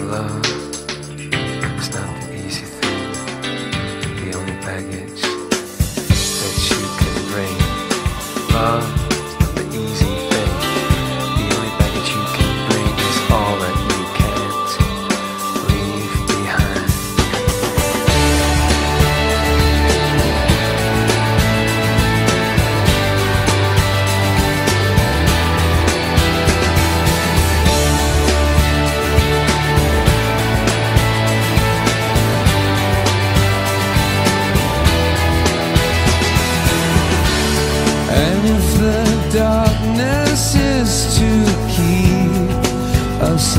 love is not the easy thing. The only baggage that you can bring. Love is not the easy thing. The only baggage you can bring is all that you can't leave behind. And if the darkness is to keep us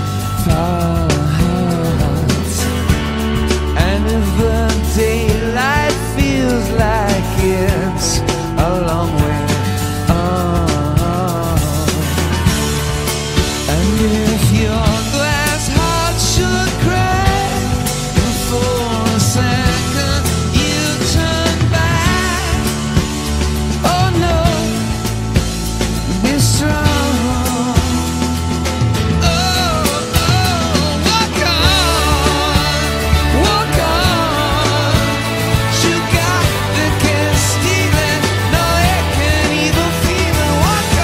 apart, and if the daylight feels like it's a long way on, and if your glass heart should crack for a second, you turn back. Oh no, be strong. Oh, walk on. You got the can't steal it, no it can't even feel it. Walk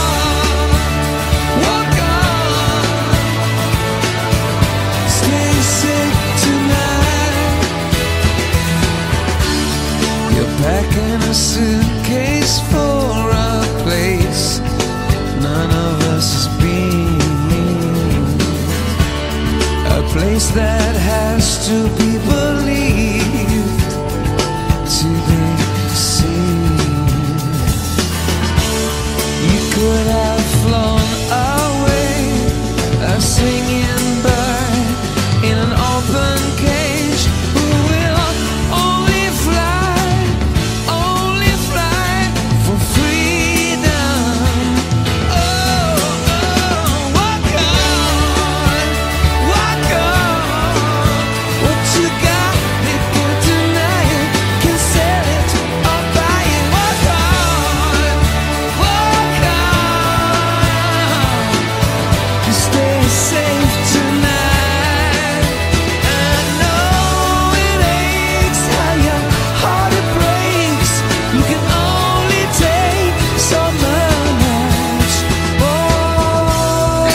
on. Stay safe tonight. You're packing a suitcase for a place none of us has been, a place that has to be believed to be seen. You could have flown away, a singing bird in an open cage, who will only fly for freedom. Oh, walk on. What you got, they can't deny it, can sell it or buy it. Walk on. Stay safe tonight. I know it aches, how your heart it breaks. You can only take so much. Walk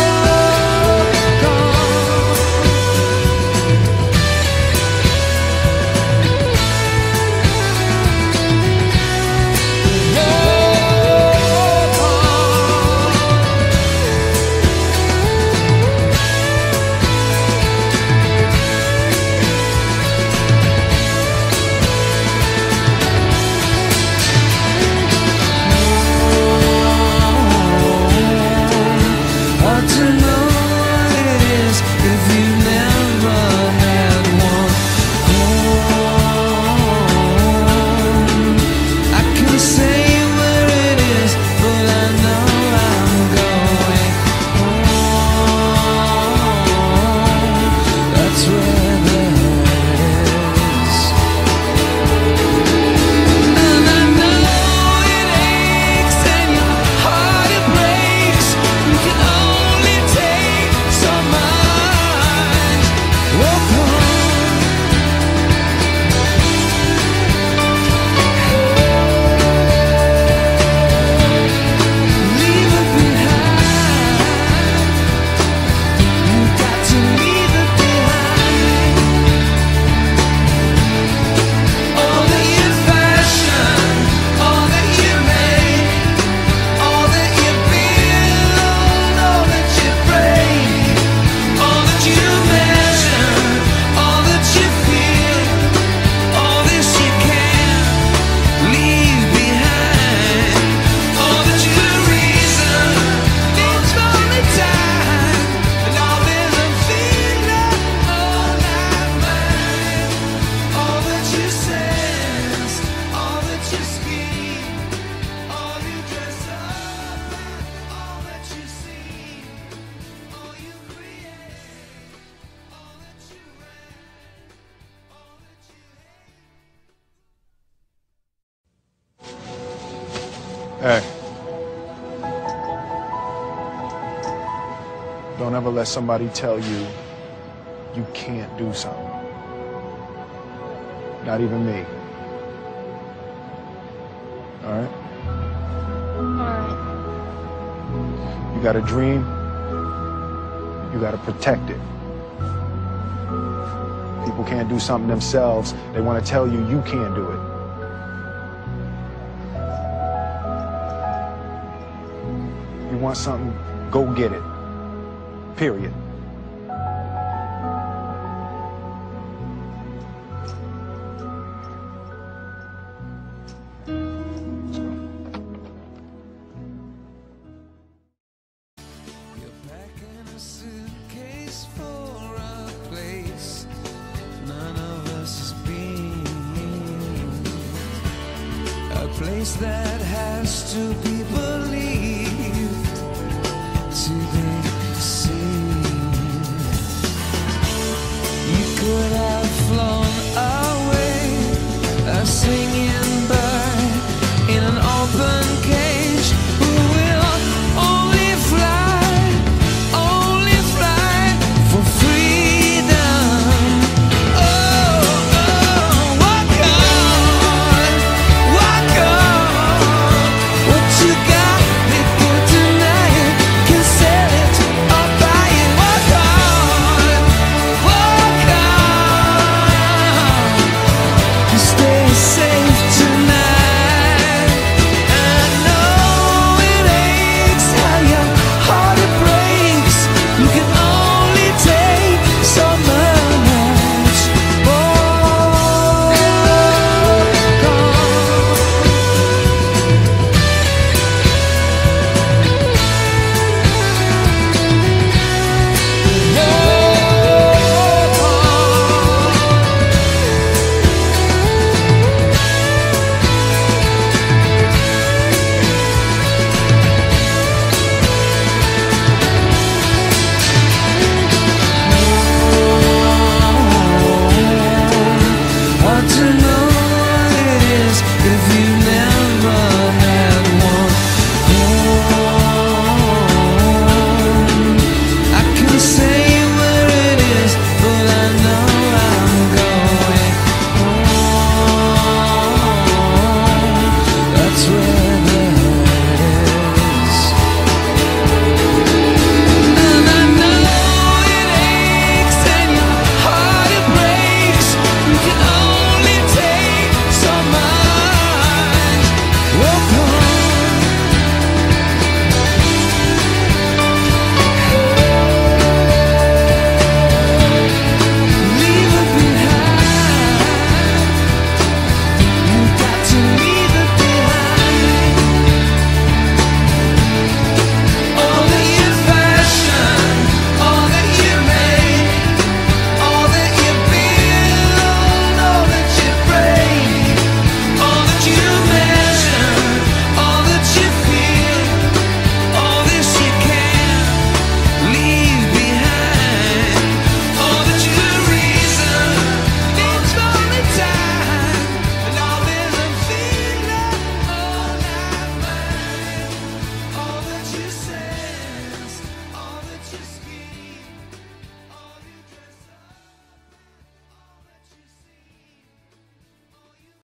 hard to know what it is if you never had one home. I can say where it is, but I know I'm going home. That's where the heart is. And I know it aches and your heart it breaks. You can only take so much. Walk on. Leave it behind. You got to leave it behind. All that you fashion, all that you make, all that you build, all that you break, all that you measure, all that you feel, all this you can't leave behind. All that you reason needs only time, and all there's a feeling all night mine. All that you sense, all that you scheme, all you dress up, all that you see, all you create, all that you write, all that you hate. Hey. Don't ever let somebody tell you you can't do something. Not even me. All right? Alright. You got a dream, you got to protect it. People can't do something themselves. They want to tell you you can't do it. You want something, go get it. Period. You're packing a suitcase for a place none of us has been. A place that has to be